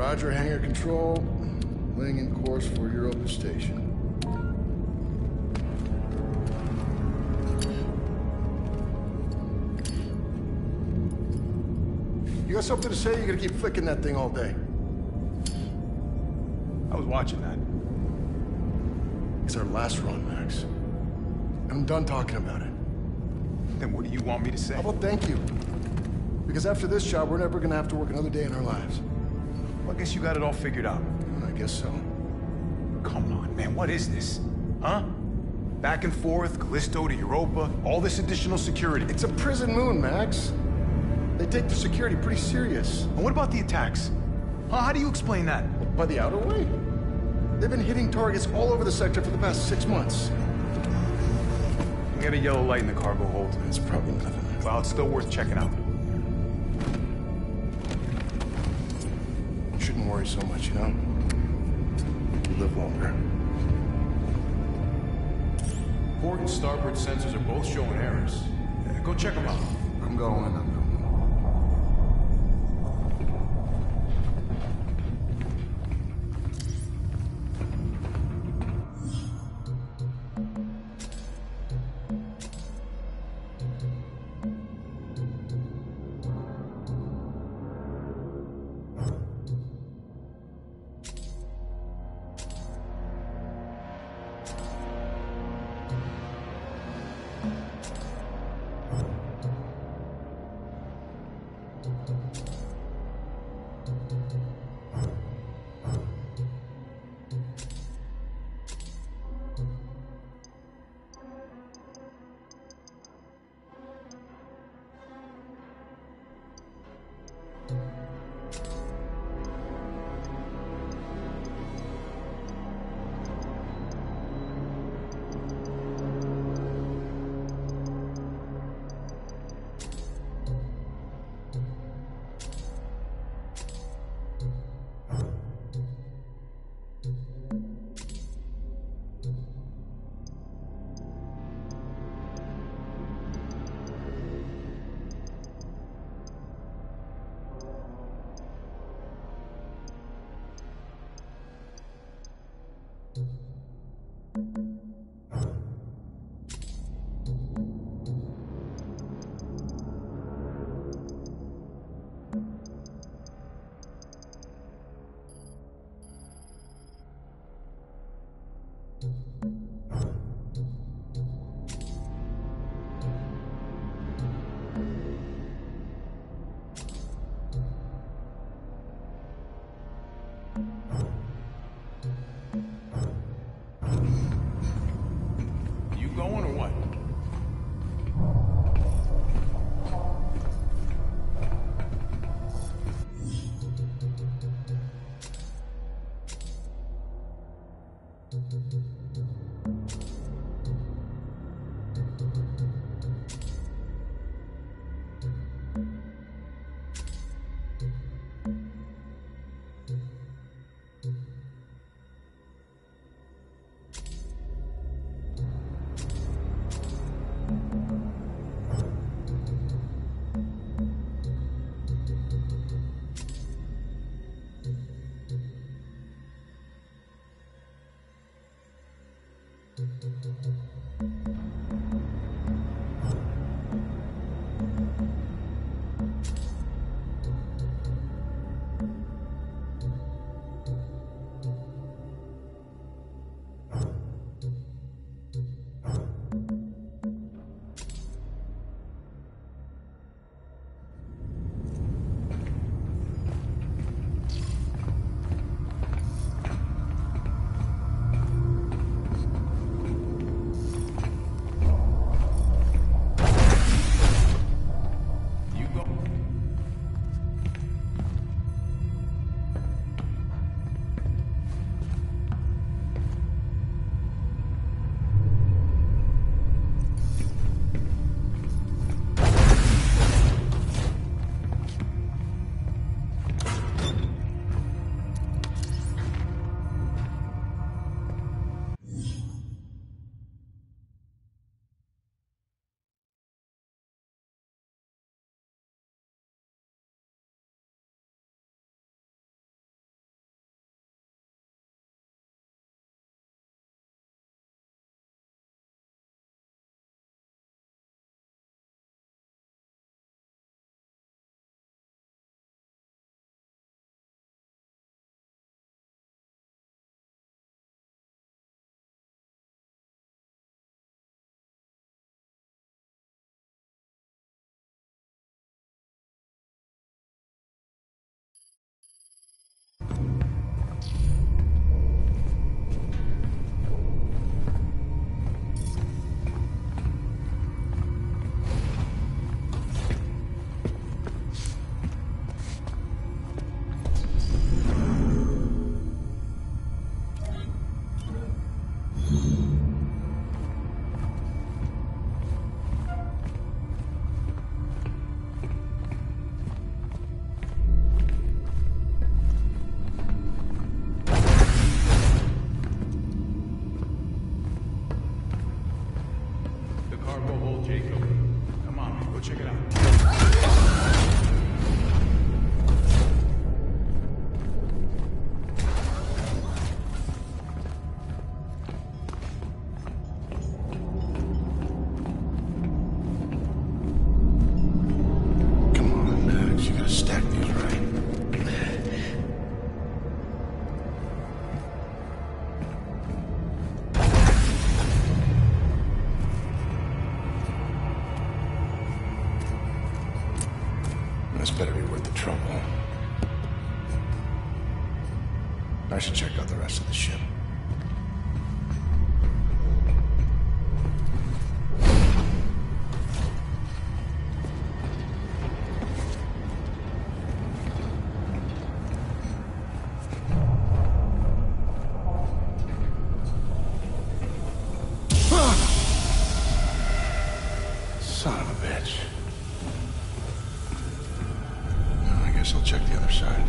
Roger, hangar control. Laying in course for Europa Station. You got something to say? You're gonna keep flicking that thing all day. I was watching that. It's our last run, Max. I'm done talking about it. Then what do you want me to say? How about thank you? Because after this job, we're never gonna have to work another day in our lives. Well, I guess you got it all figured out. I guess so. Come on, man, what is this? Huh? Back and forth, Callisto to Europa, all this additional security. It's a prison moon, Max. They take the security pretty serious. And what about the attacks? Huh? How do you explain that? By the outer way. They've been hitting targets all over the sector for the past 6 months. We got a yellow light in the cargo hold. It's probably nothing. Well, it's still worth checking out. You shouldn't worry so much, you know? You live longer. Port and starboard sensors are both showing errors. Go check them out. I'm going. You going or what? Check it out. Come on, Max. You gotta stack these right. This better be worth the trouble. I should check out the rest of the ship. Son of a bitch. I guess I'll check the other side.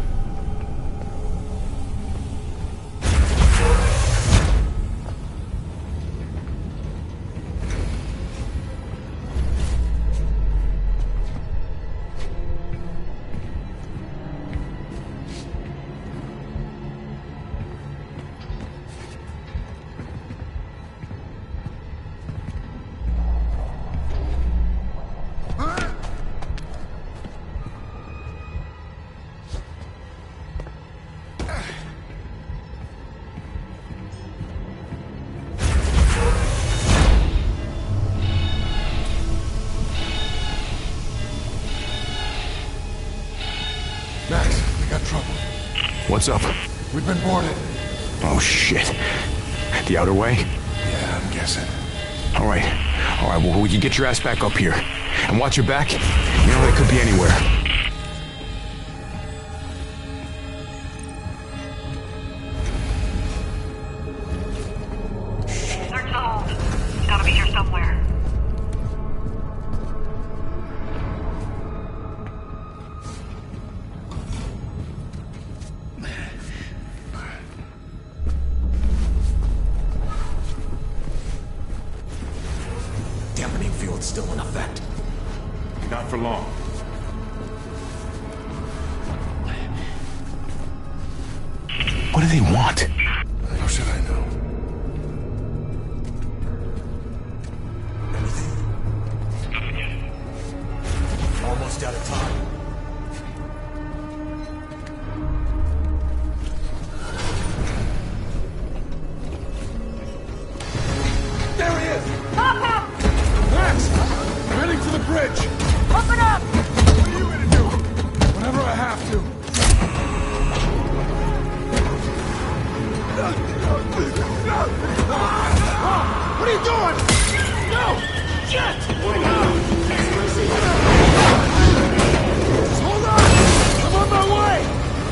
Max, we got trouble. What's up? We've been boarded. Oh, shit. The outer way? Yeah, I'm guessing. All right, well, you get your ass back up here. And watch your back. You know they could be anywhere. Search the hold. He's gotta be here somewhere. Dampening field's still in effect. Not for long. What do they want? How should I know? Anything? Almost out of time. There he is! Max! I'm heading to the bridge! Open up! What are you gonna do? Whatever I have to. What are you doing? No! Shit! Just hold on! I'm on my way!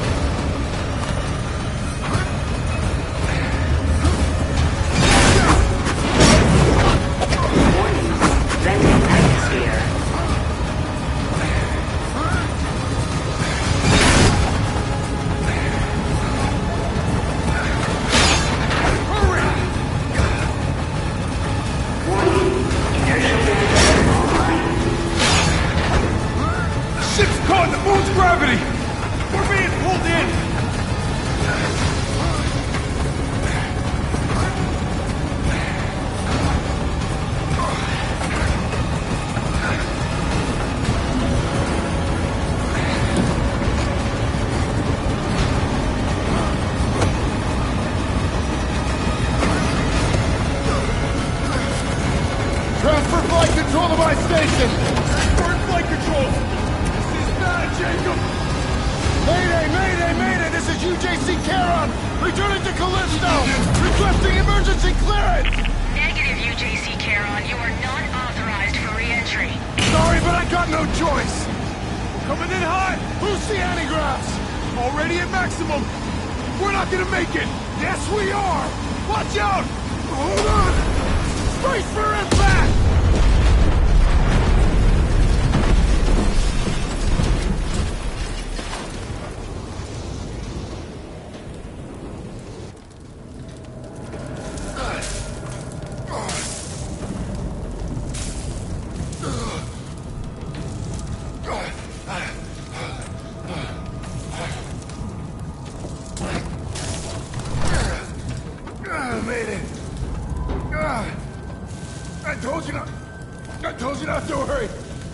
Ship's caught in the moon's gravity! We're being pulled in! Transfer flight control to my station! We're in flight control! This is bad, Jacob! Mayday, mayday, mayday! This is UJC Charon! Returning to Callisto! Requesting emergency clearance! Negative, UJC Charon. You are not authorized for re-entry. Sorry, but I got no choice! Coming in hot! Who's the antigraphs? Already at maximum! We're not gonna make it! Yes, we are! Watch out! Hold on! Brace for impact! I told you not to worry.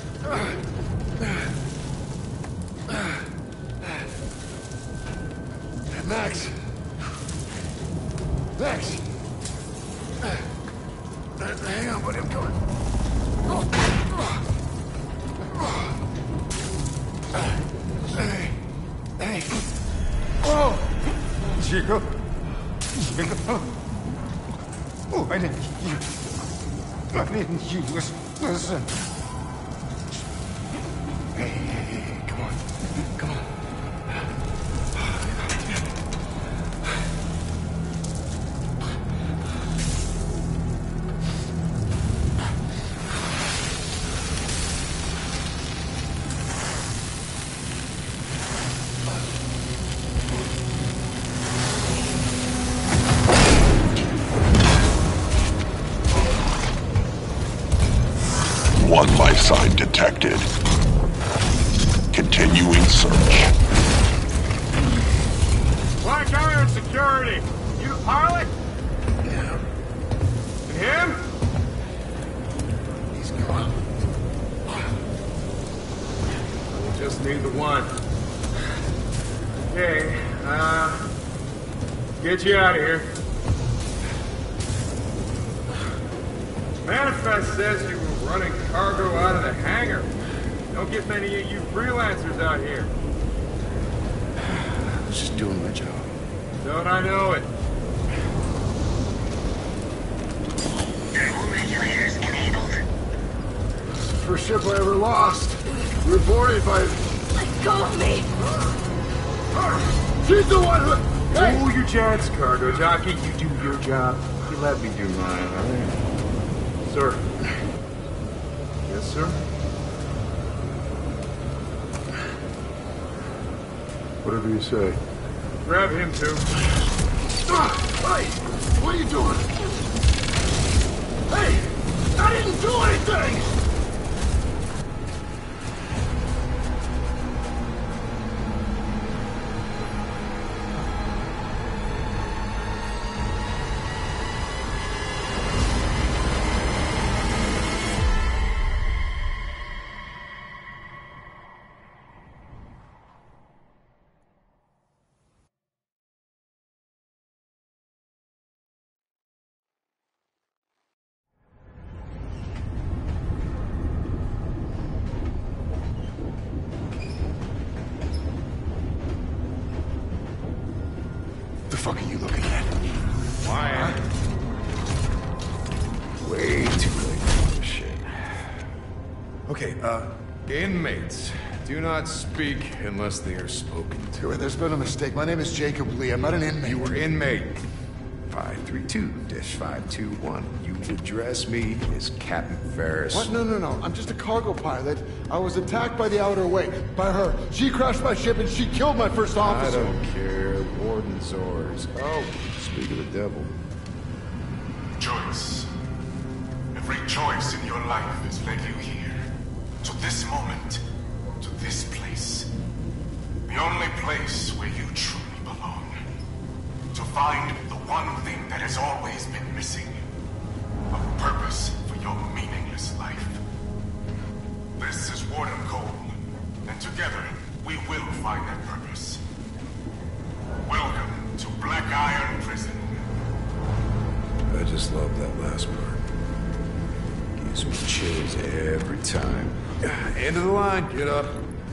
Max. Hang on, buddy, I'm coming. Hey. Oh! Chico? Oh, I didn't listen. Hey, come on. One life sign detected. Continuing search. Black Iron Security! You the pilot? Yeah. And him? He's gone. We just need the one. Okay, get you out of here. Manifest says you were running cargo out of the hangar. Don't get many of you freelancers out here. I was just doing my job. Don't I know it? Thermal regulators enabled. First ship I ever lost. We were boarded by... Let go of me! She's the one who... Hey! Cool your jets, cargo jockey. You do your job. You let me do mine, all right? Sir. Yes, sir? Whatever you say. Grab him, too. Hey! What are you doing? Hey! I didn't do anything! The fuck are you looking at? Why? Way too late for this shit. Okay, inmates. Do not speak unless they are spoken to. There's been a mistake. My name is Jacob Lee. I'm not an inmate. You were inmate. 532-521. You address me as Captain Ferris. What? No. I'm just a cargo pilot. I was attacked by the Outer Way. By her. She crashed my ship and she killed my first officer. I don't care. Warden Zors. Oh, speak of the devil. Choice. Every choice in your life has led you here. To this moment. To this place. The only place where you truly belong. To find the one thing that has always been missing. A purpose for your meaningless life. This is Warden Cole. And together, we will find that purpose. Welcome to Black Iron Prison. I just love that last part. Gives me chills every time. End of the line, get up.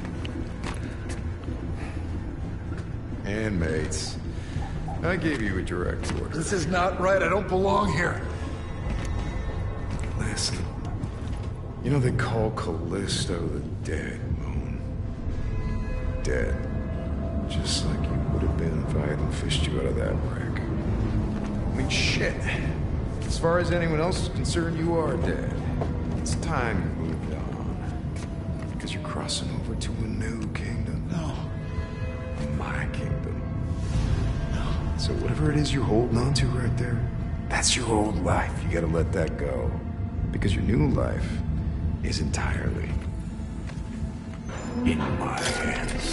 Inmates. I gave you a direct order. This is not right. I don't belong here. Listen. You know they call Callisto the dead, Moon. Dead. Just like you would have been if I hadn't fished you out of that wreck. I mean, shit. As far as anyone else is concerned, you are dead. It's time you moved on. Because you're crossing over to a new kingdom. No. My kingdom. So whatever it is you're holding on to right there, that's your old life. You gotta let that go. Because your new life is entirely in my hands.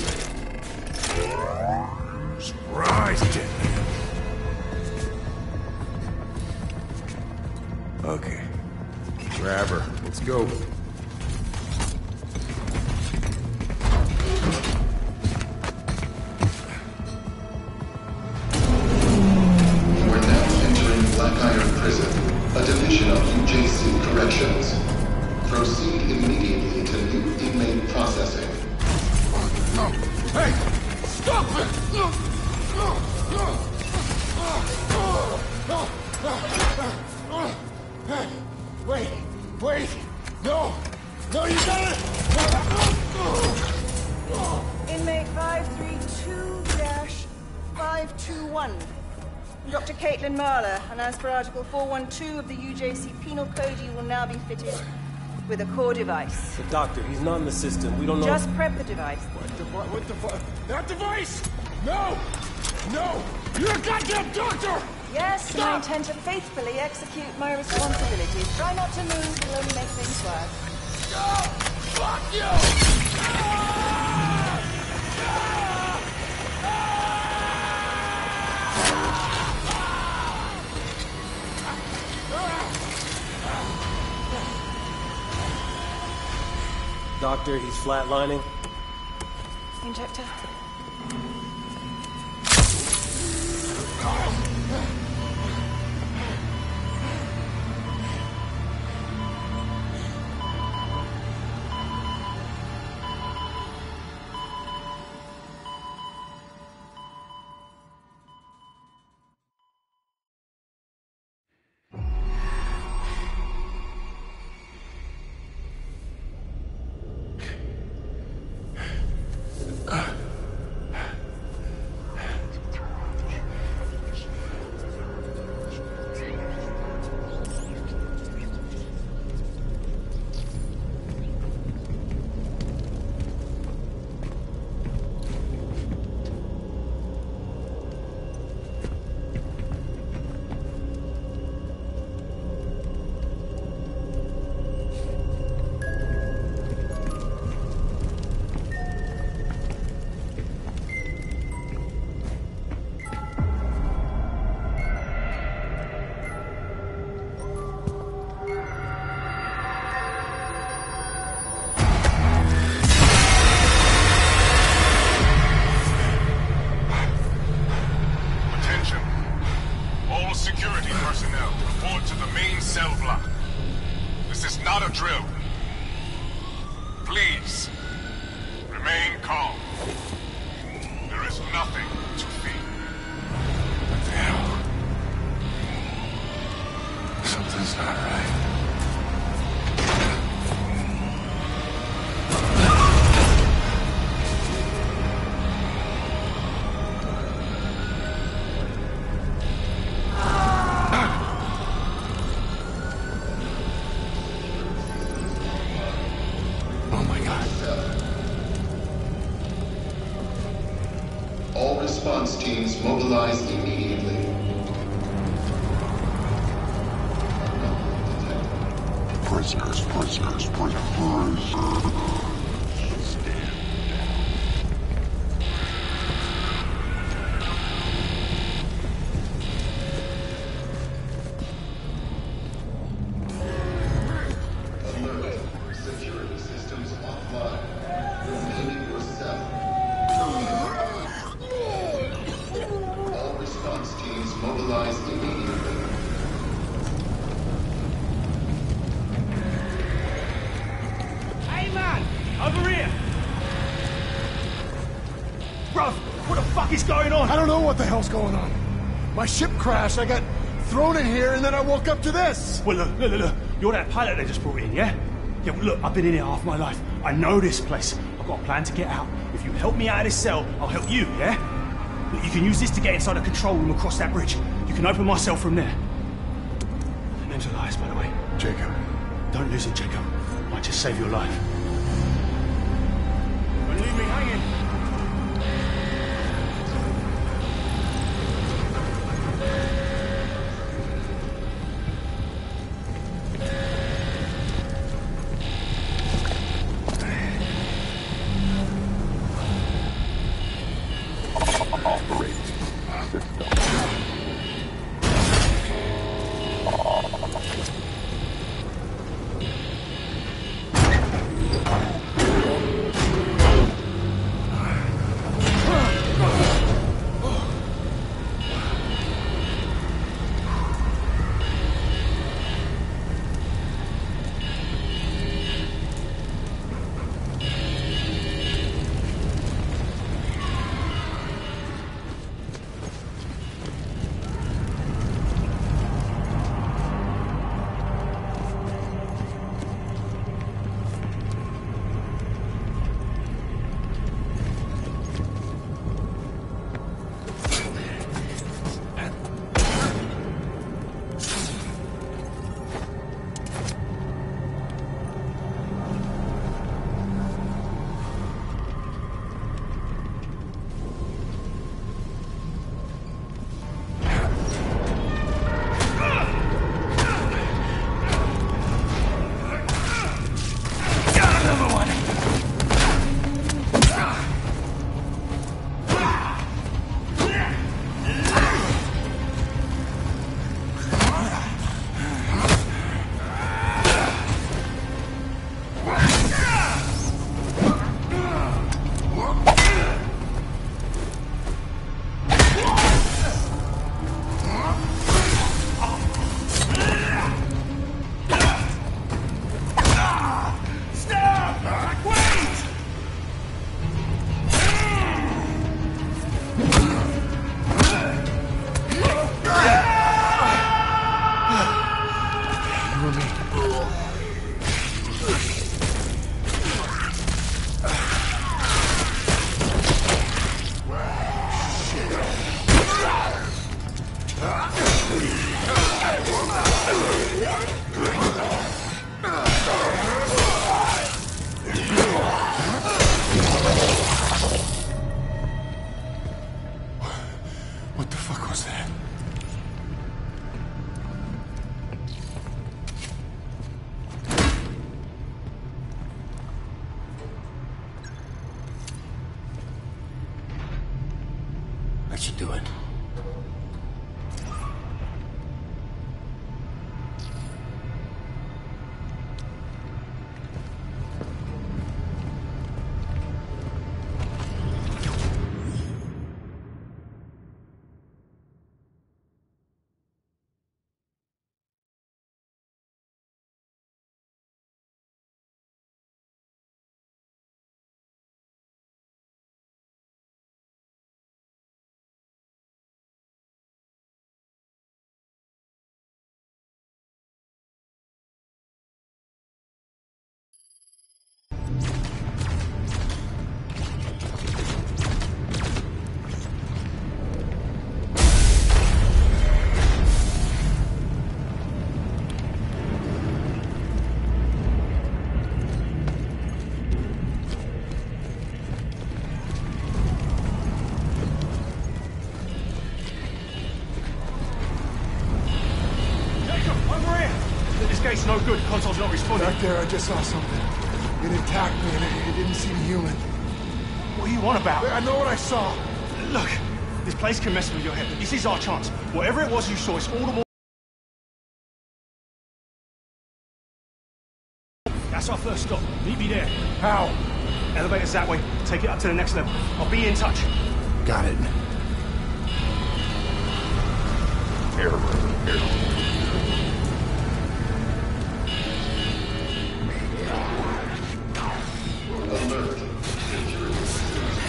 Surprise, Jetman. Okay. Grab her. Let's go. We're now entering Black Iron Prison, a division of UJC Corrections. Proceed immediately to new inmate processing. Hey! Stop it! Wait! No! No, you got it! Inmate 532-521. Dr. Caitlin Marler, and as per Article 412 of the UJC Penal Code, you will now be fitted with a core device. The doctor, he's not in the system. We don't know... Just prep the device. What the fuck? That device! No! No! You're a goddamn doctor! Yes, and I intend to faithfully execute my responsibilities. Try not to move, it'll only make things worse. No! Fuck you! Doctor, he's flatlining. Injector. Response teams mobilize immediately. Prisoners. Alert. Security systems offline. Remain in your cell. All response teams mobilize immediately. Hey man, over here! Bruv, what the fuck is going on? I don't know what the hell's going on. My ship crashed, I got thrown in here, and then I woke up to this. Well, look. You're that pilot they just brought in, yeah? Yeah, well, look, I've been in here half my life. I know this place. I've got a plan to get out. If you help me out of this cell, I'll help you, yeah? Look, you can use this to get inside a control room across that bridge. You can open my cell from there. The name's Elias, by the way. Jacob. Don't lose it, Jacob. Might just save your life. Don't leave me hanging. do it. Gate's no good. Console's not responding. Back there, I just saw something. It attacked me and it didn't seem human. What are you on about? I know what I saw. Look, this place can mess with your head, but this is our chance. Whatever it was you saw, it's all the more... That's our first stop. Meet me there. How? Elevator's that way. Take it up to the next level. I'll be in touch. Got it. Alert. Security systems.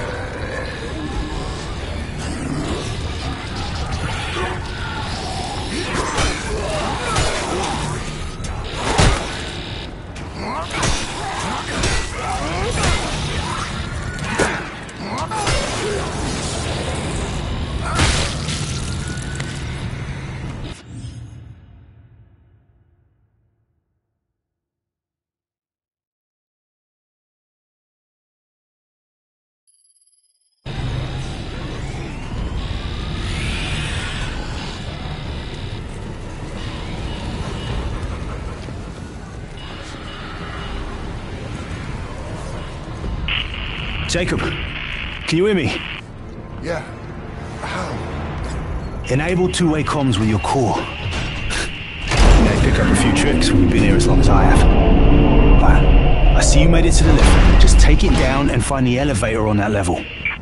Jacob, can you hear me? Yeah. How? Enable two-way comms with your core. You may pick up a few tricks when you've been here as long as I have. Right. I see you made it to the lift. Just take it down and find the elevator on that level.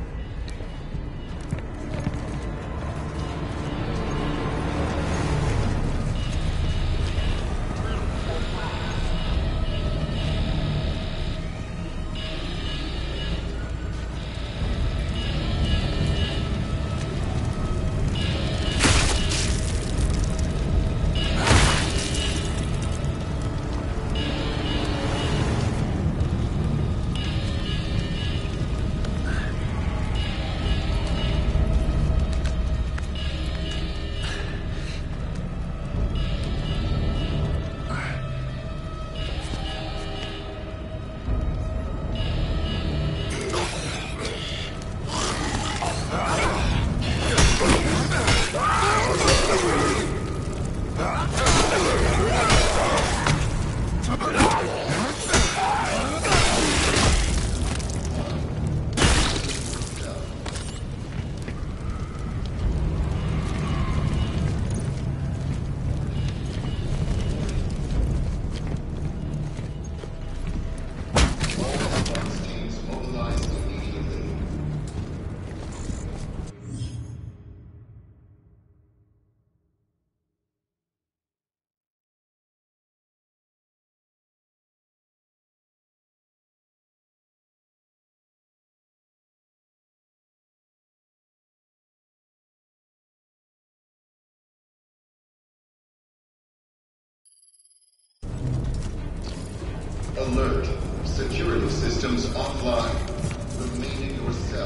Alert. Security systems offline. Remain in your cell.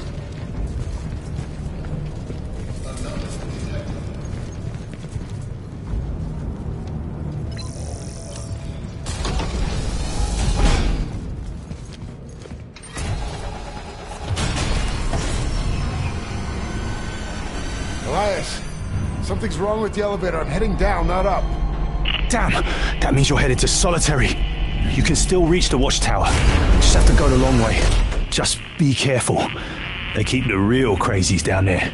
Anomaly detected. Elias, something's wrong with the elevator. I'm heading down, not up. Damn! That means you're headed to Solitary. You can still reach the watchtower. Just have to go the long way. Just be careful. They keep the real crazies down there.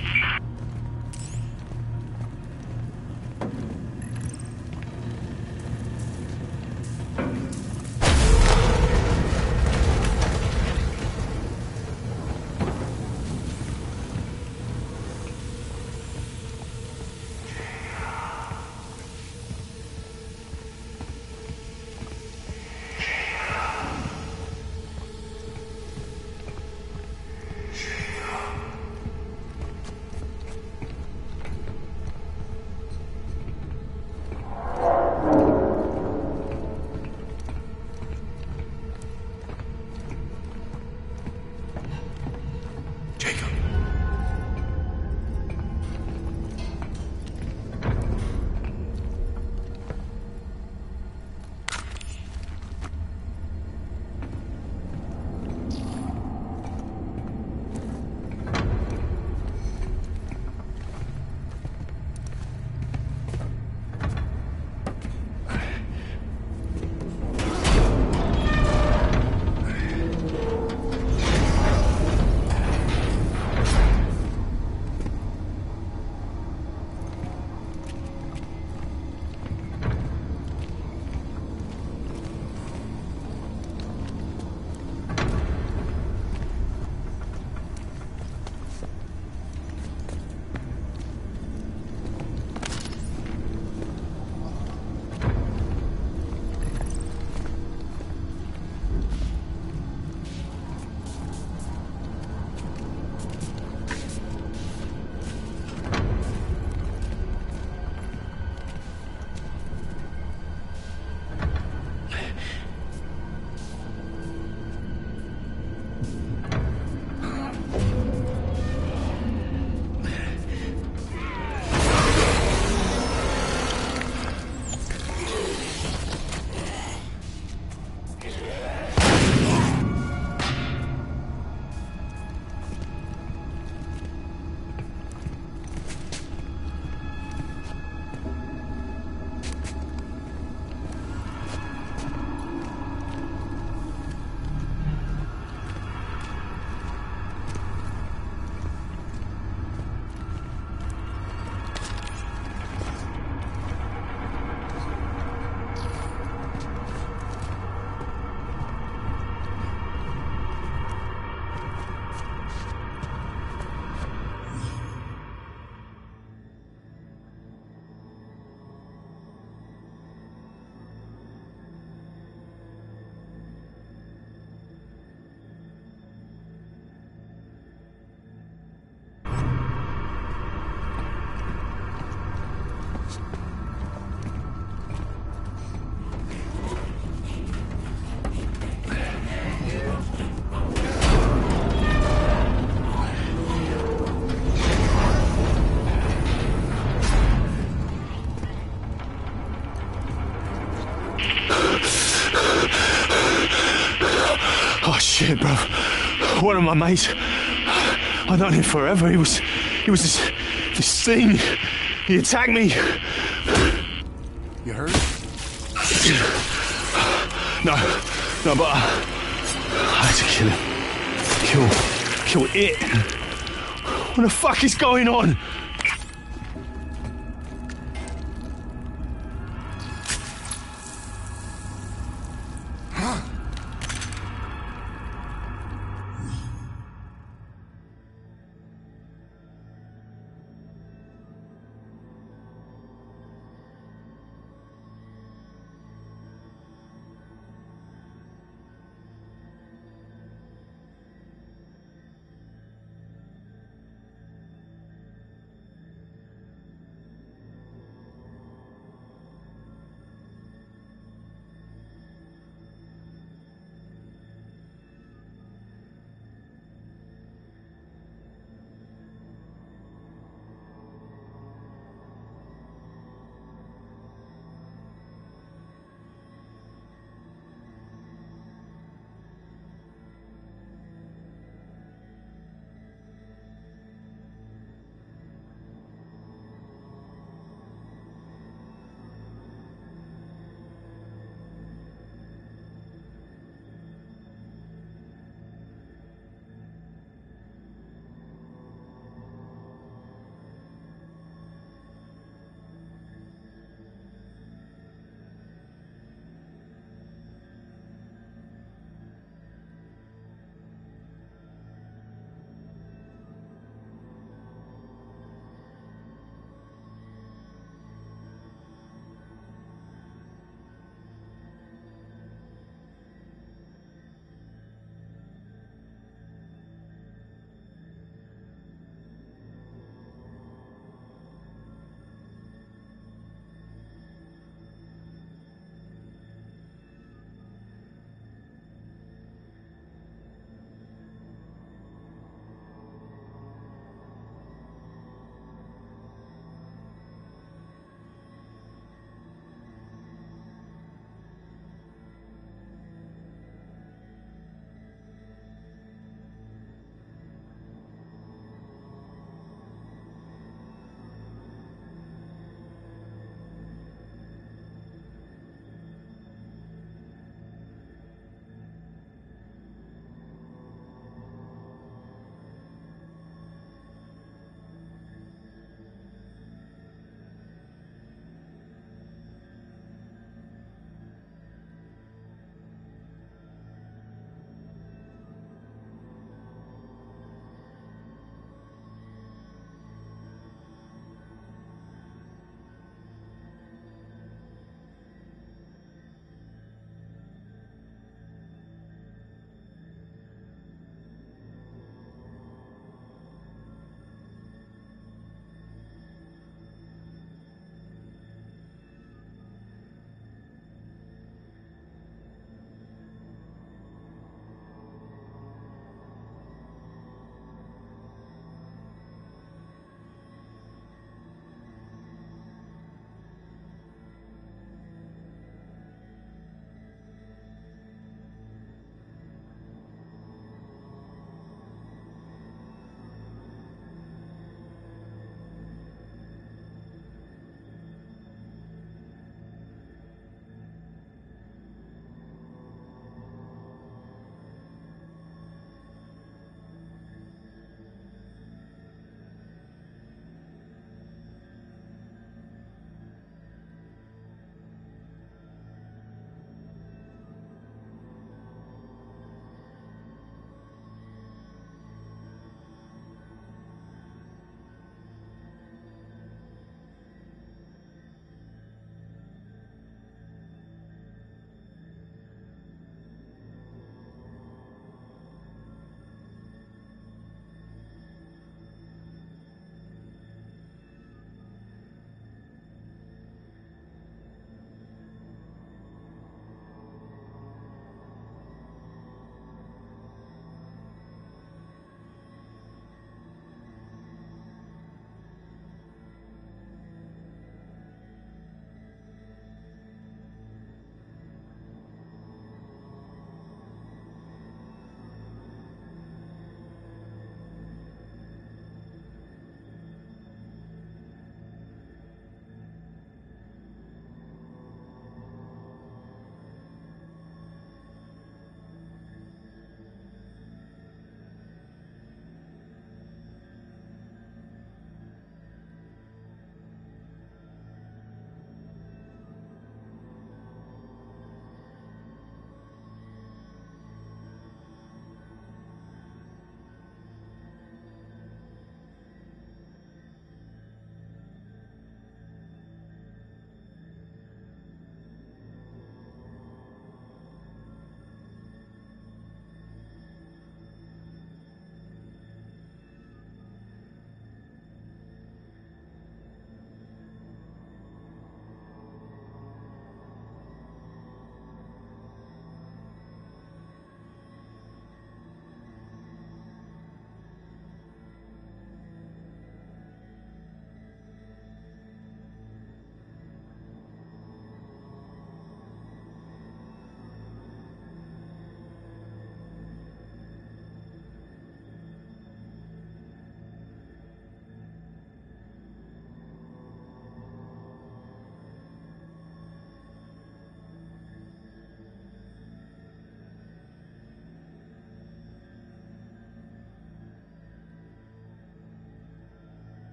Oh shit, bro. One of my mates, I've known him forever. He was this thing. He attacked me. You hurt? No, but I had to kill him. Kill it. What the fuck is going on?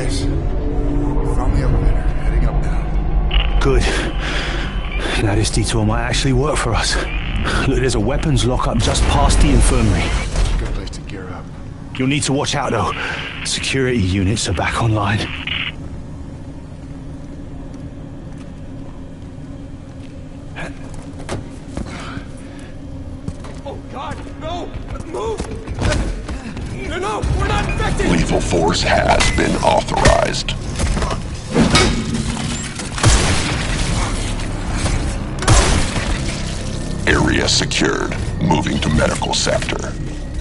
guys. From the elevator, heading up now. Good. Now this detour might actually work for us. Look, there's a weapons lockup just past the infirmary. Good place to gear up. You'll need to watch out, though. Security units are back online. Oh, God, no! Move! No, we're not infected! Lethal force has been authorized. Area secured. Moving to medical sector.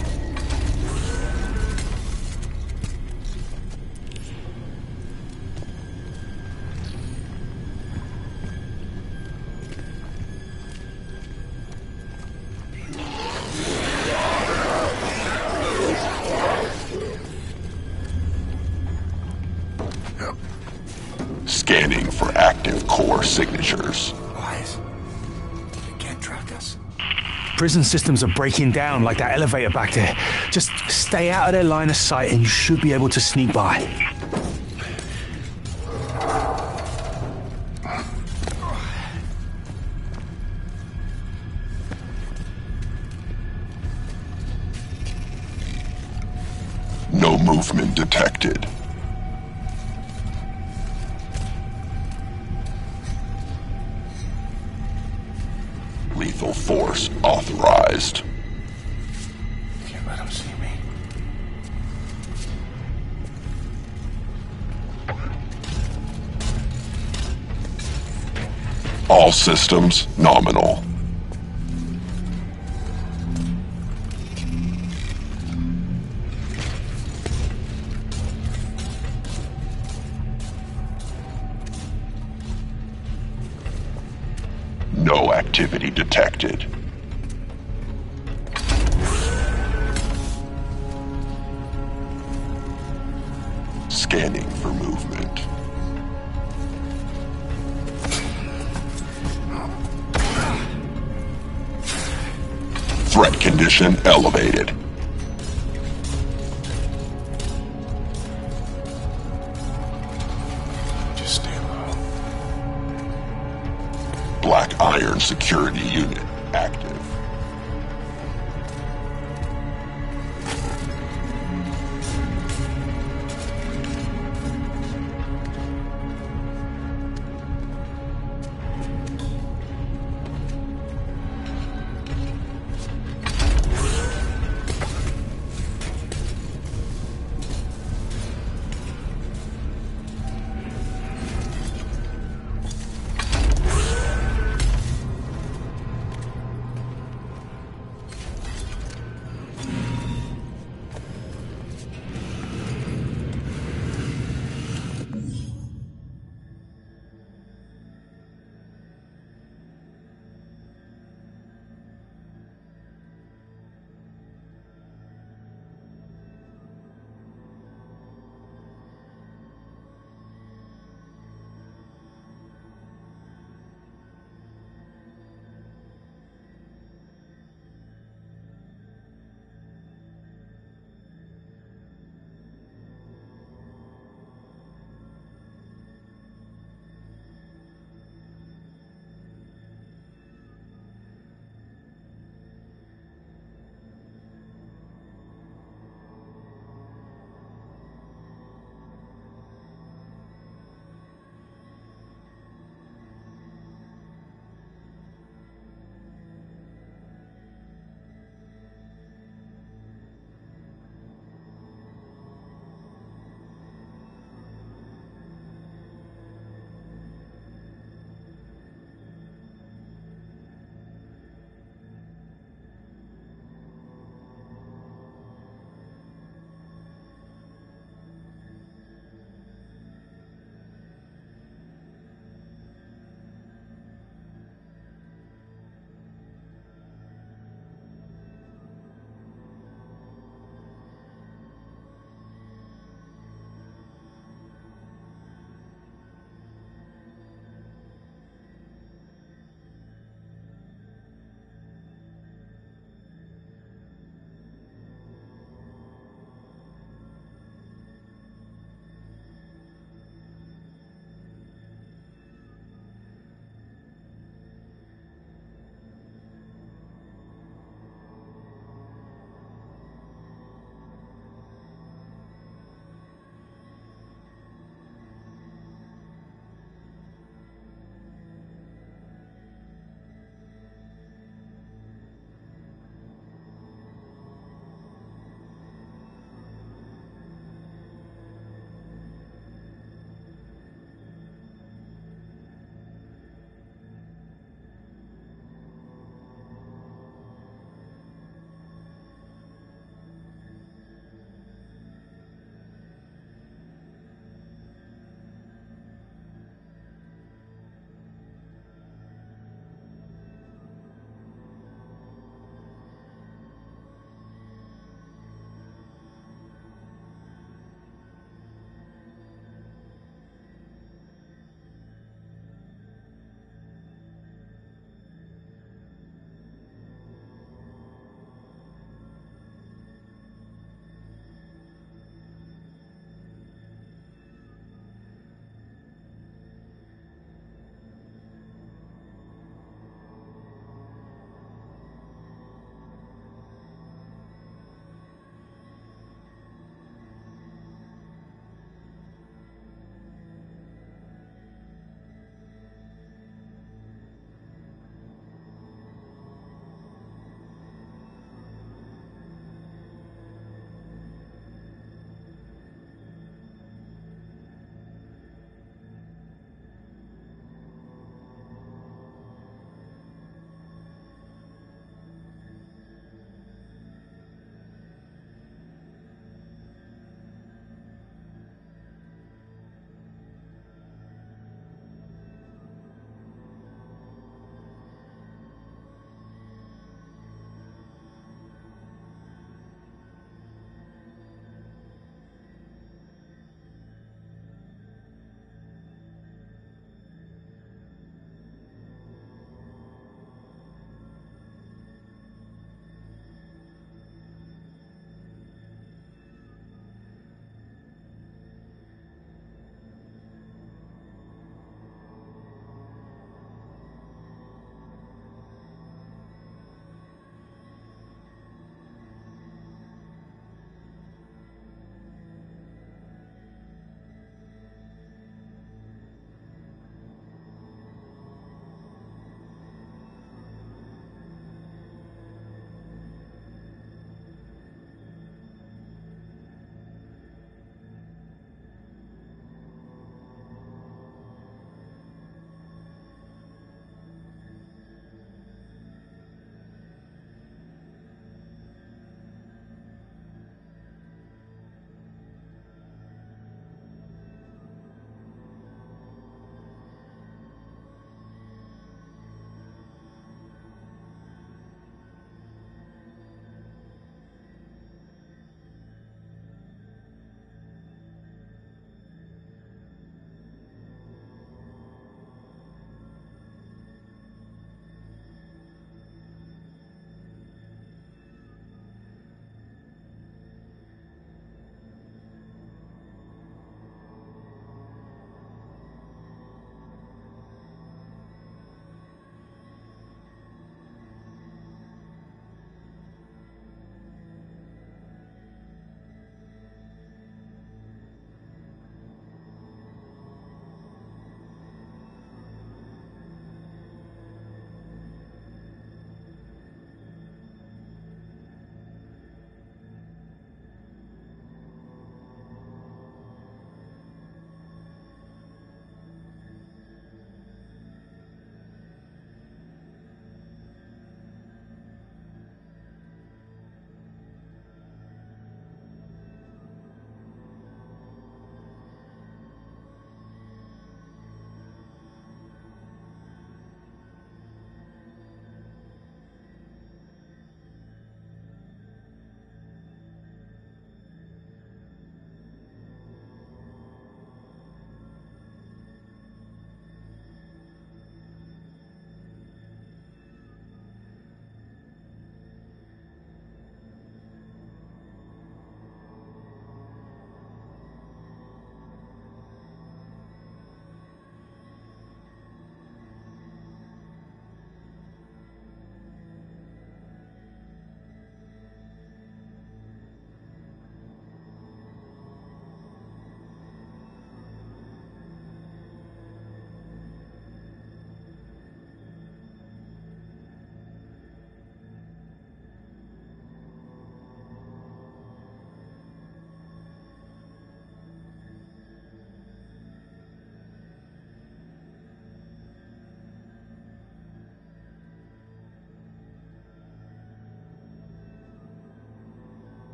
Scanning for active core signatures. Wise. They can't track us. Prison systems are breaking down like that elevator back there. Just stay out of their line of sight and you should be able to sneak by. No movement detected. Lethal force authorized. Can't let them see me. All systems nominal. No activity detected. Scanning for movement. Threat condition elevated. Just stay low. Black Iron security unit active.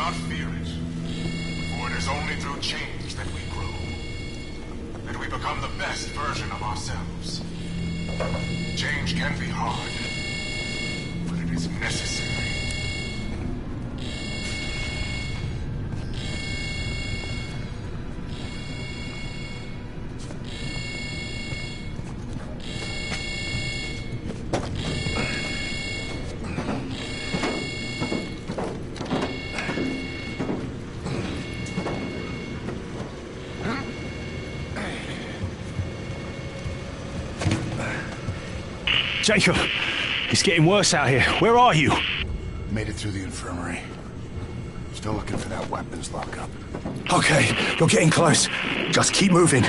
not fear it. For it is only through change that we grow. That we become the best version of ourselves. Change can be hard, but it is necessary. Jacob, it's getting worse out here. Where are you? Made it through the infirmary. Still looking for that weapons lockup. Okay, you're getting close. Just keep moving.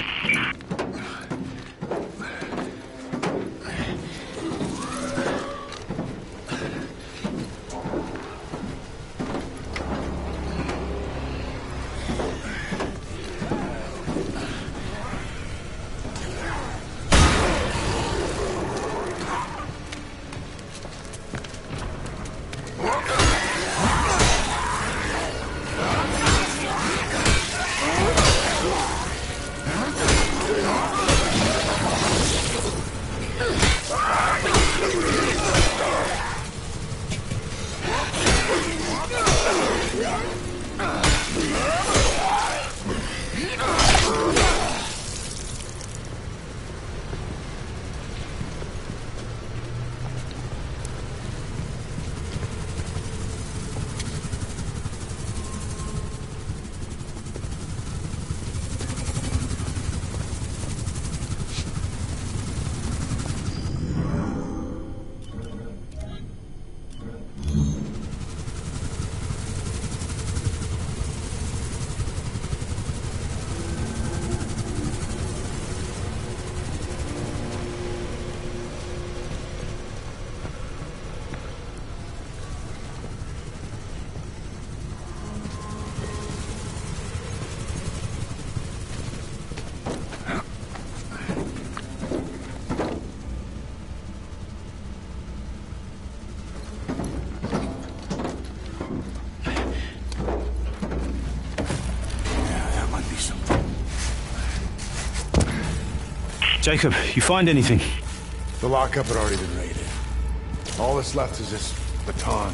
Jacob, you find anything? The lockup had already been raided. All that's left is this baton.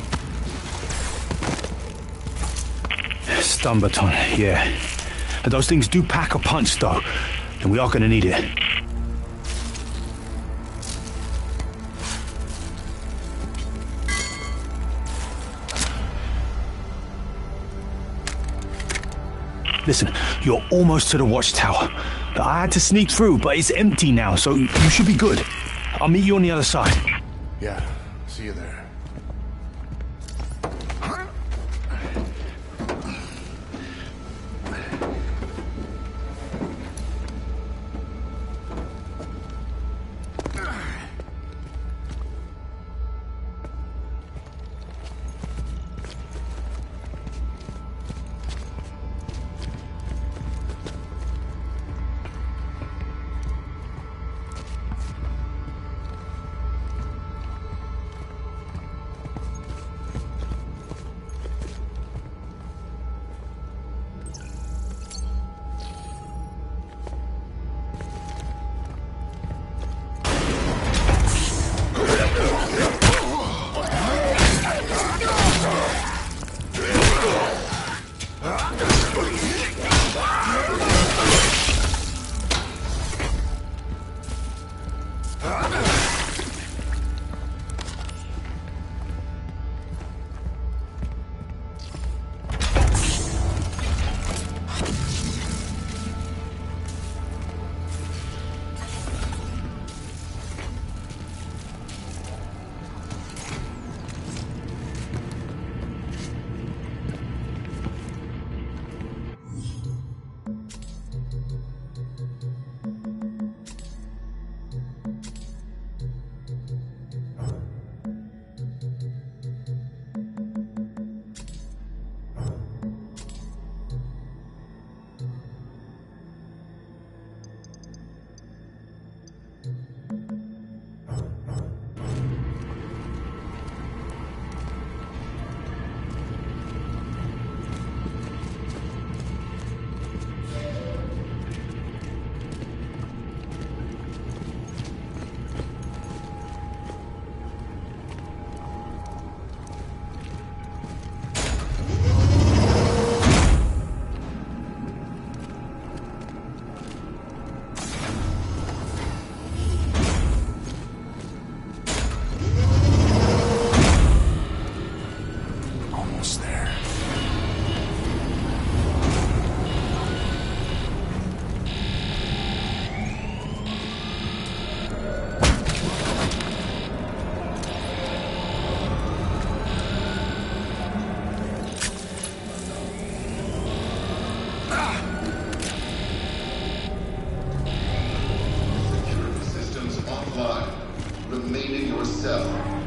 Stun baton, yeah. Those things do pack a punch, though, and we are gonna need it. Listen, you're almost to the watchtower. I had to sneak through, but it's empty now, so you should be good. I'll meet you on the other side. Yeah, see you there. cell.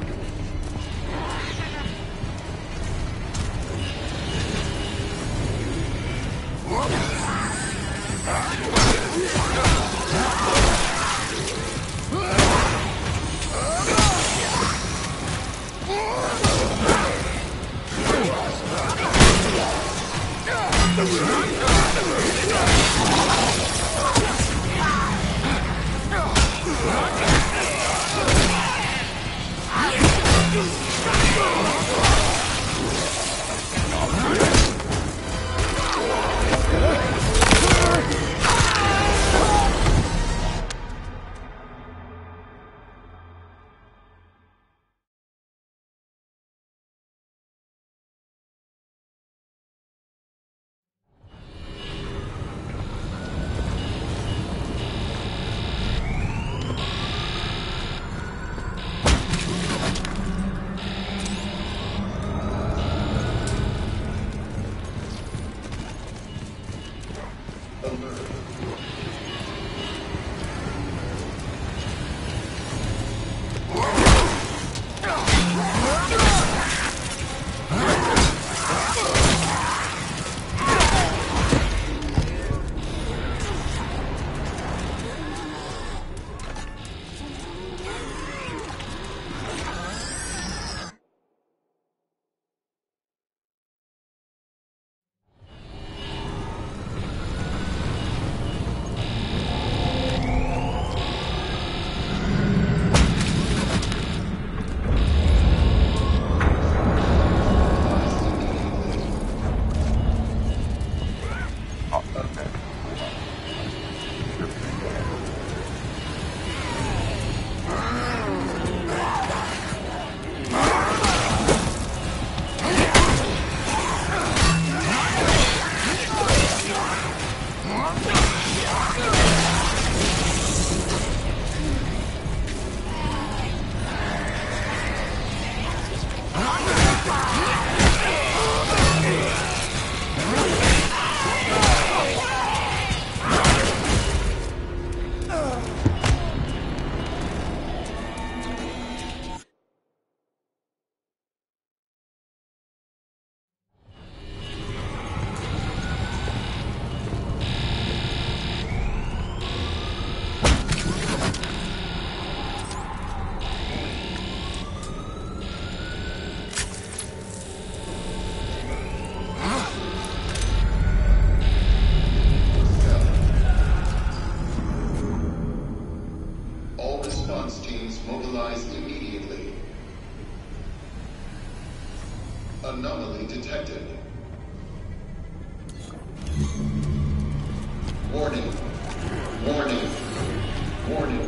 Anomaly detected. Warning. Warning. Warning.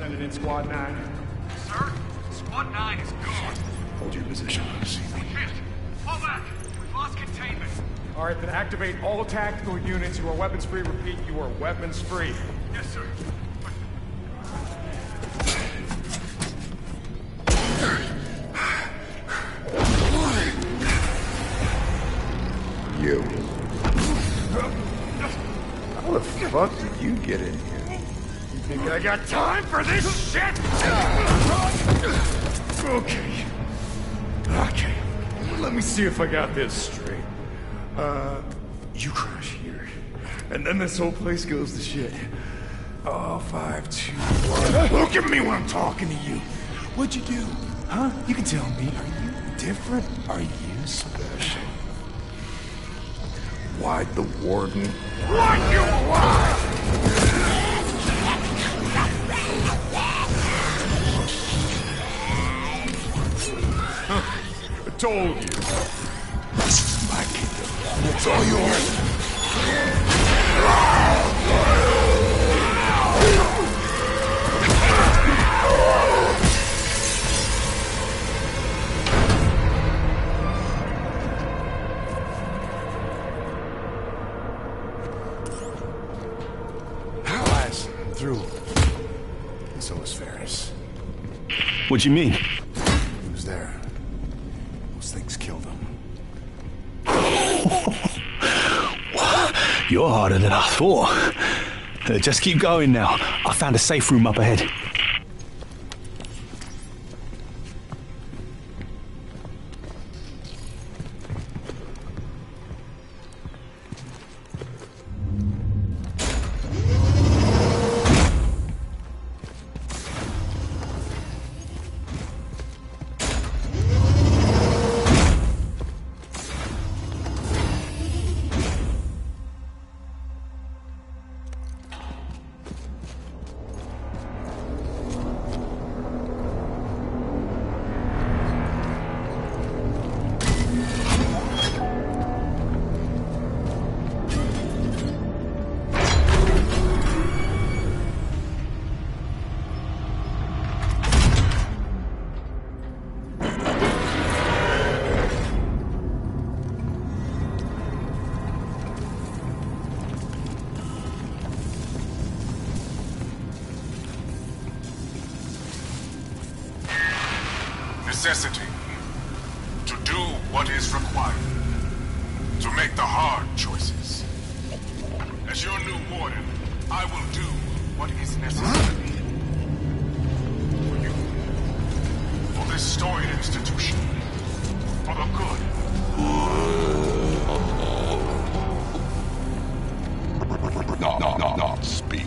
Sending in Squad 9. Sir, Squad 9 is gone. Hold your position. Shit! Fall back! We've lost containment. Alright, then activate all tactical units. You are weapons free. Repeat, you are weapons free. Yes, sir. You. How the fuck did you get in here? You think I got time for this shit? Okay. Okay. Let me see if I got this straight. You crash here. And then this whole place goes to shit. Oh, 5, 2, 1. Look at me when I'm talking to you. What'd you do? Huh? You can tell me. Are you different? Are you special? Why'd the warden? Why'd you lie? I told you. This is my kingdom. It's all yours. Elias, through. And so is Ferris. What do you mean? He was there. Those things killed him. You're harder than I thought. Just keep going now. I found a safe room up ahead. Necessity. To do what is required. To make the hard choices. As your new warden, I will do what is necessary. For you. For this storied institution. For the good. Not speak.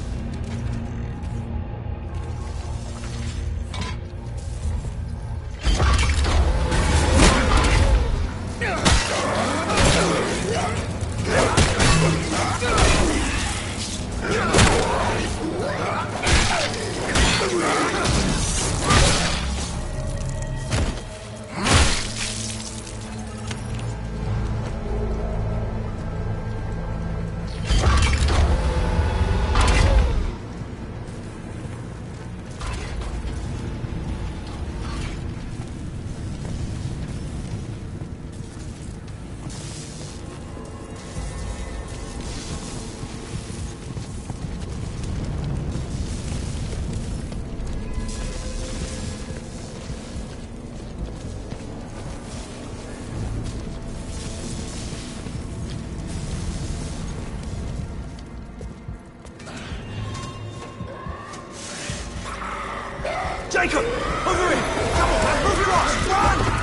Jacob! Over here! Come on, man! Move your ass! Run!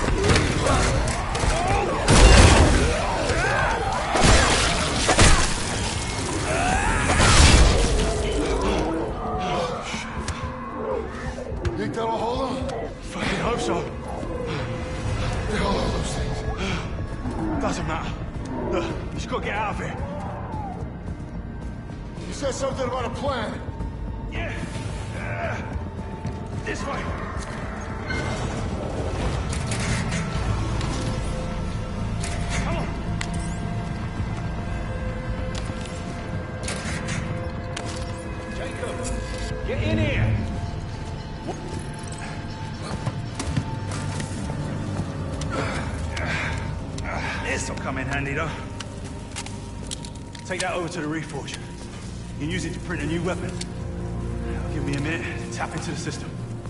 Think that'll hold him? Fucking hope so. The hell are those things? Doesn't matter. Look, you just gotta get out of here. You said something about a plan. Yeah. This way. Come on. Jacob, get in here. This will come in handy, though. Take that over to the Reforge. You can use it to print a new weapon. Give me a minute to tap into the system.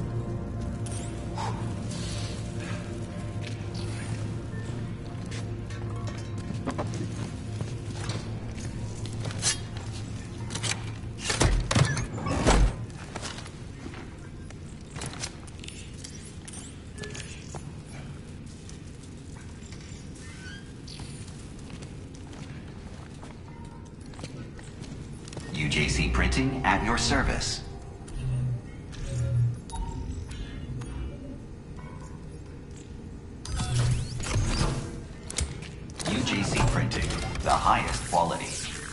UJC Printing at your service. UJC Printing, the highest quality.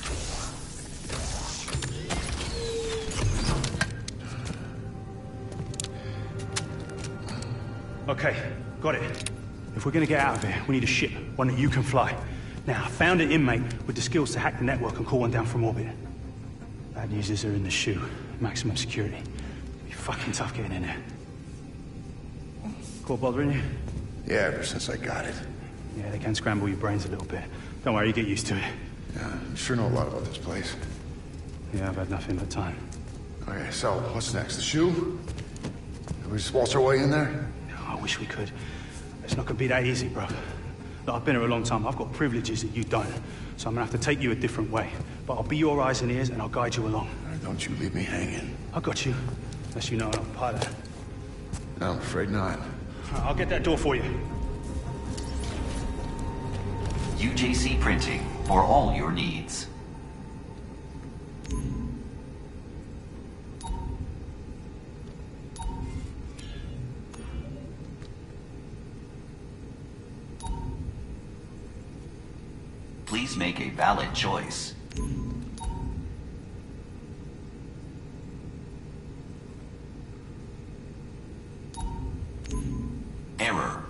Okay, got it. If we're gonna get out of here, we need a ship, one that you can fly. Now, I found an inmate with the skills to hack the network and call one down from orbit. Bad news is they're in the SHU. Maximum security. It'll be fucking tough getting in there. Caught bothering you? Yeah, ever since I got it. Yeah, they can scramble your brains a little bit. Don't worry, you get used to it. Yeah, you sure know a lot about this place. Yeah, I've had nothing but time. Okay, so what's next? The SHU? Can we just waltz our way in there? I wish we could. It's not gonna be that easy, bro. Look, I've been here a long time. I've got privileges that you don't. So I'm gonna have to take you a different way. But I'll be your eyes and ears and I'll guide you along. Don't you leave me hanging. I got you. Unless you know I'm a pilot. No, I'm afraid not. I'll get that door for you. UJC Printing, for all your needs. Please make a valid choice. Error.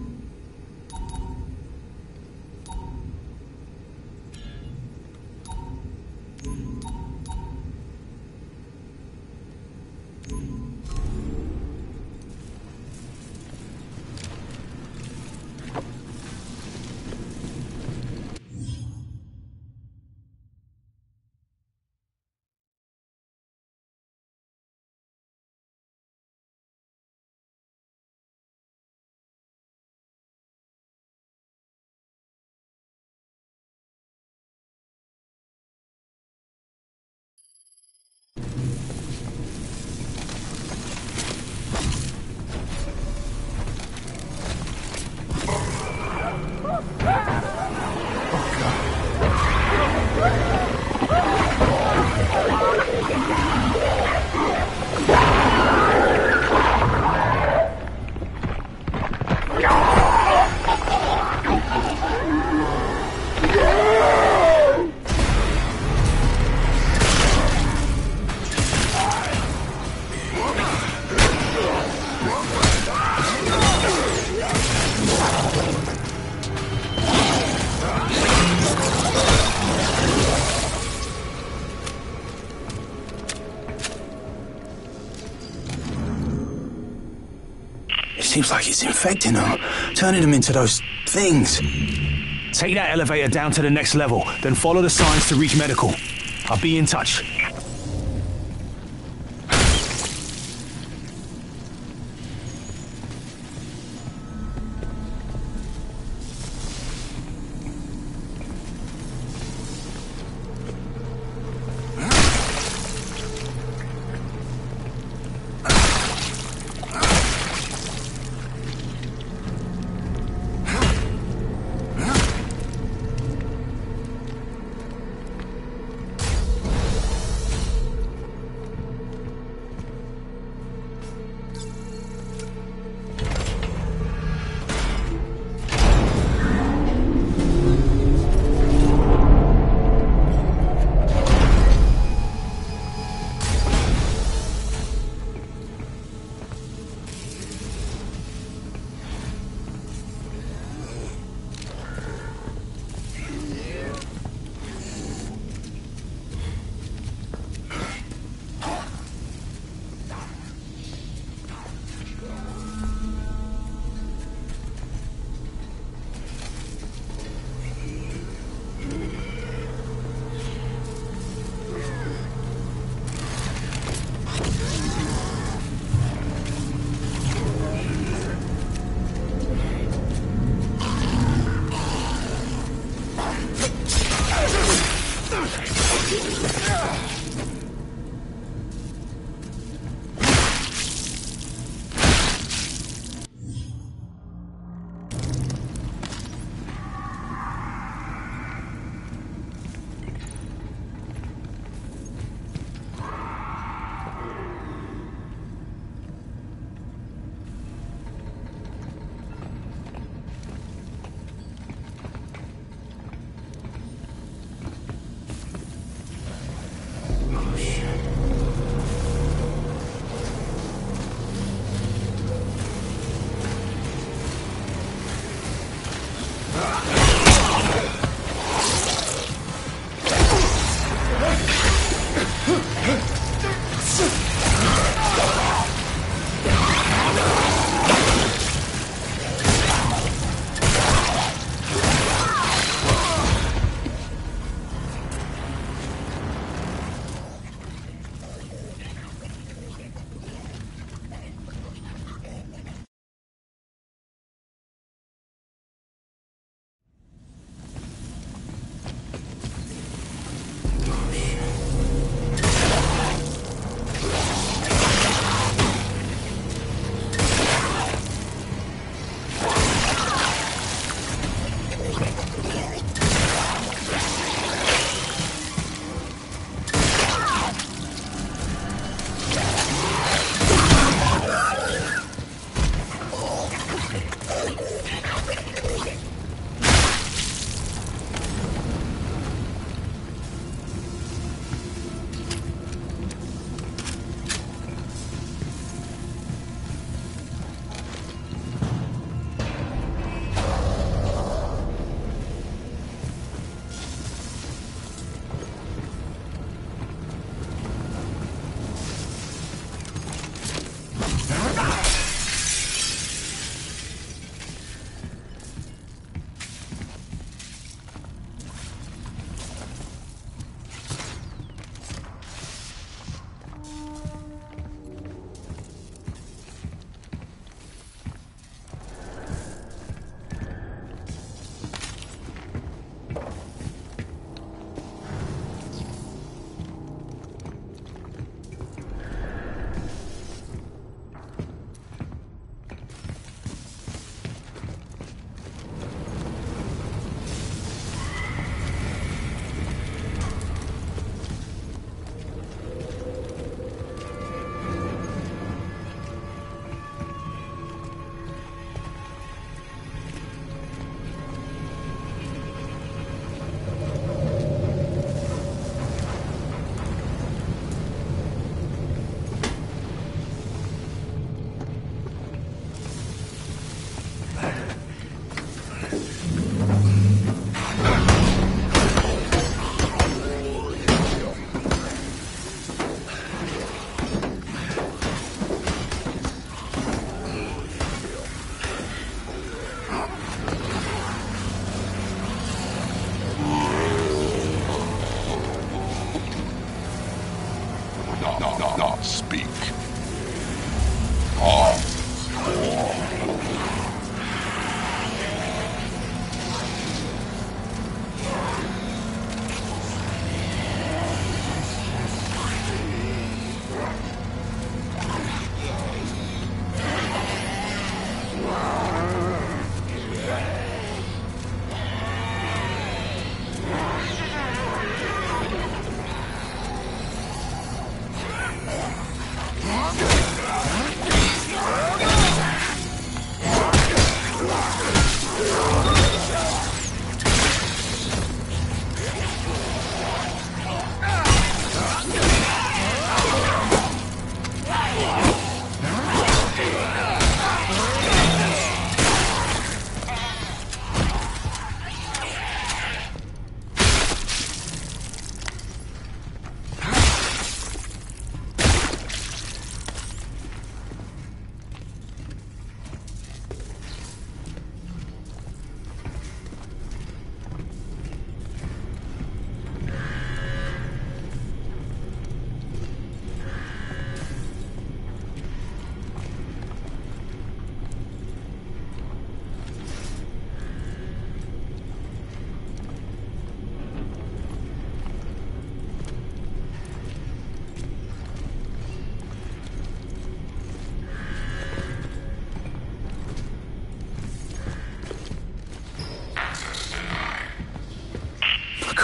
Seems like it's infecting them, turning them into those things. Take that elevator down to the next level, then follow the signs to reach medical. I'll be in touch.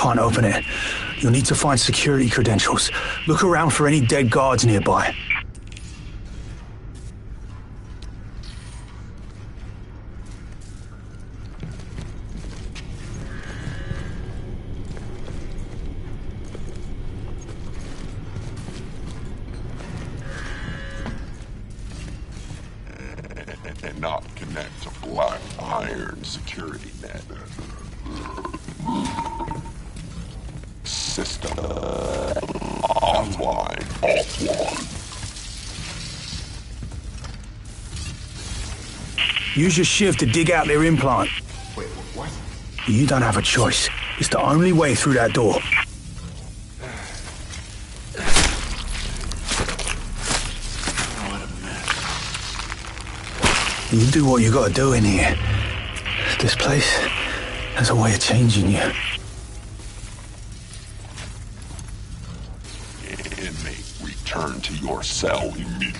can't open it. You'll need to find security credentials. Look around for any dead guards nearby. And not connect to Black Iron security net. System online offline. Use your shiv to dig out their implant. Wait, what? You don't have a choice. It's the only way through that door. You do what you gotta do in here. This place has a way of changing you. Inmate, return to your cell immediately.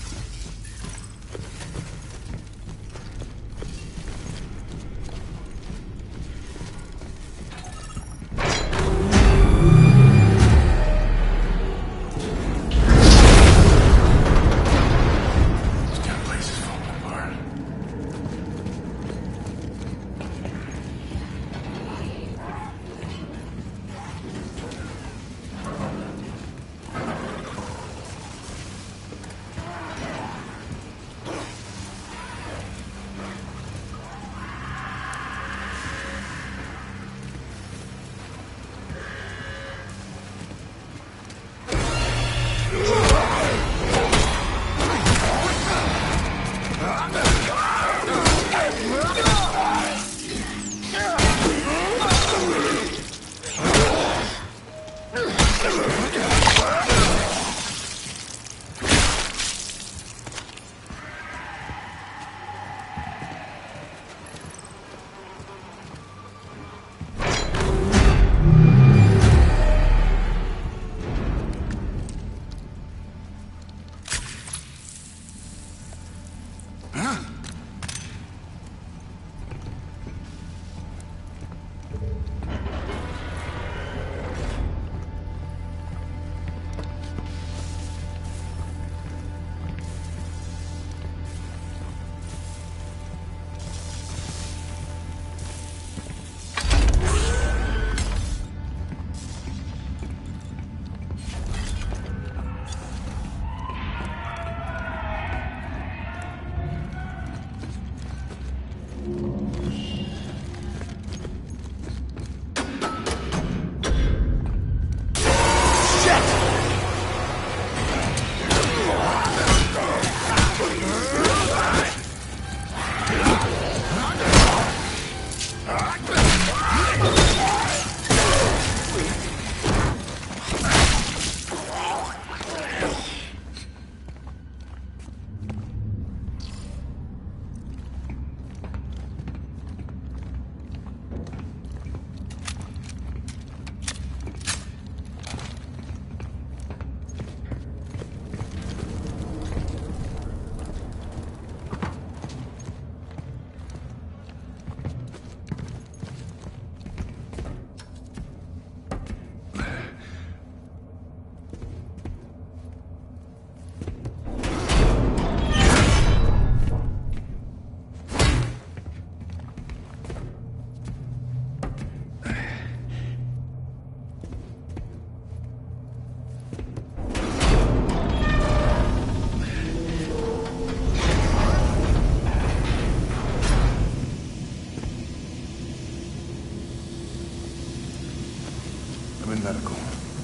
Medical.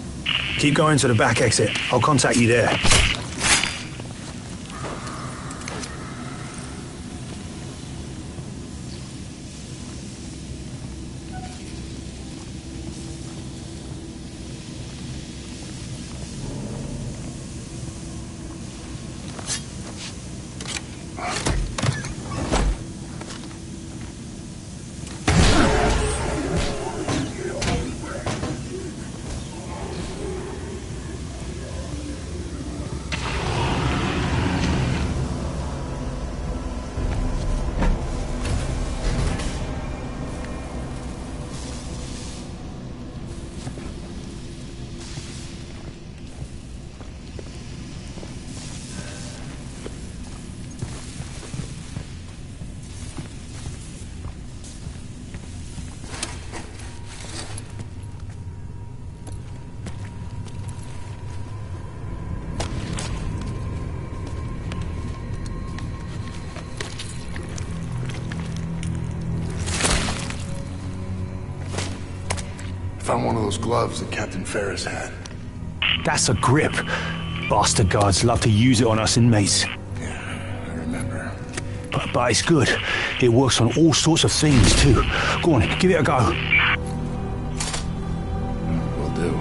Keep going to the back exit. I'll contact you there. found one of those gloves that Captain Ferris had. That's a grip. Bastard guards love to use it on us inmates. Yeah, I remember. But it's good. It works on all sorts of things, too. Go on, give it a go. Will do.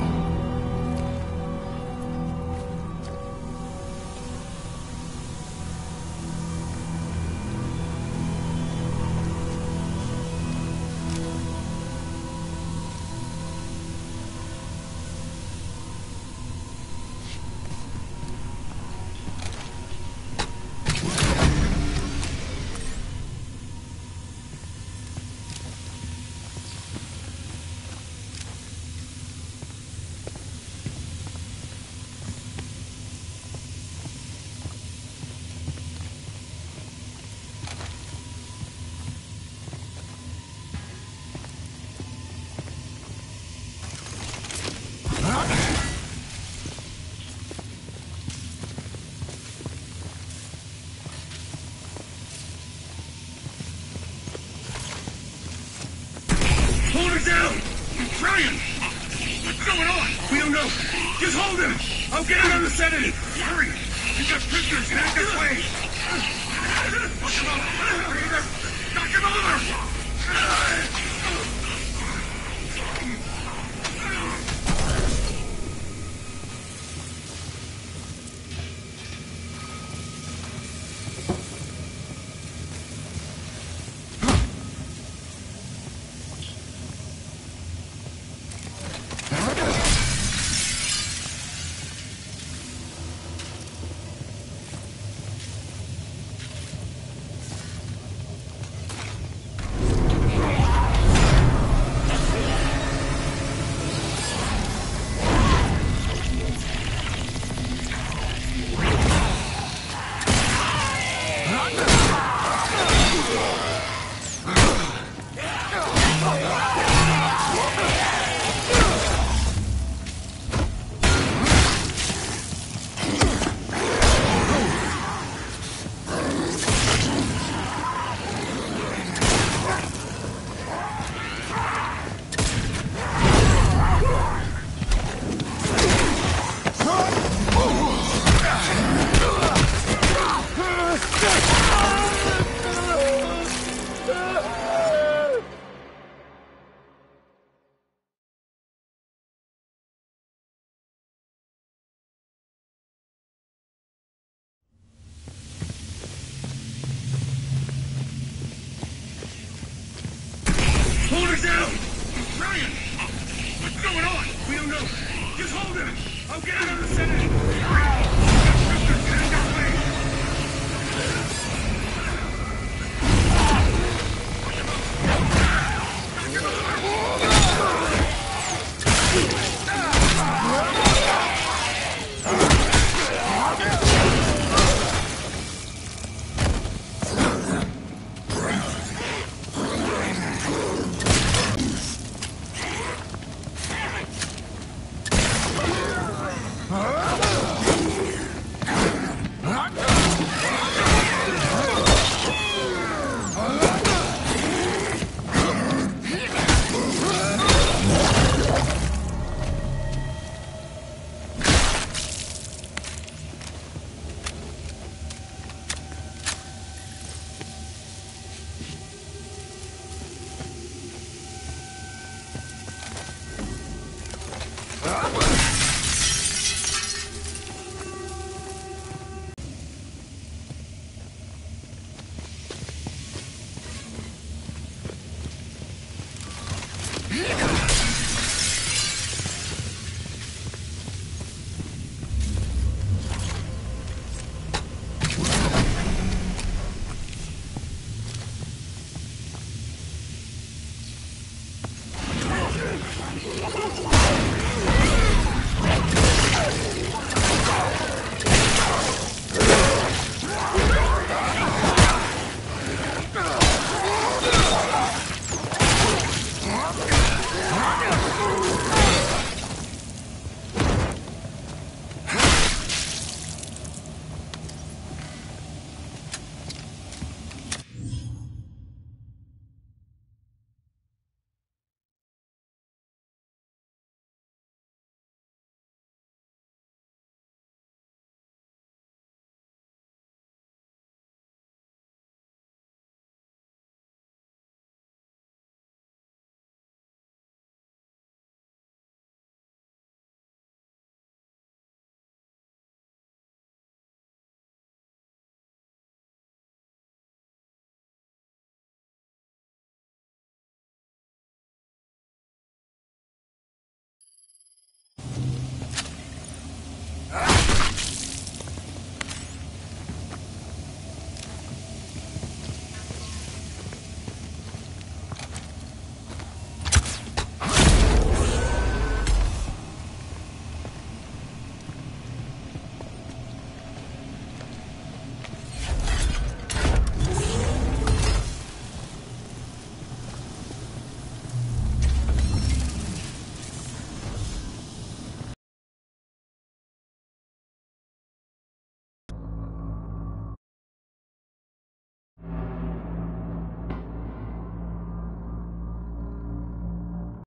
Hold it down! Ryan! What's going on? We don't know. Just hold him! I'll get another sedative! Hurry! We've got prisoners heading this way! Knock him over! Breather! Knock him over! Hold it down! Ryan! What's going on? We don't know. Just hold him! I'll get another sedative! Hurry! We've got prisoners heading this way! Yeah.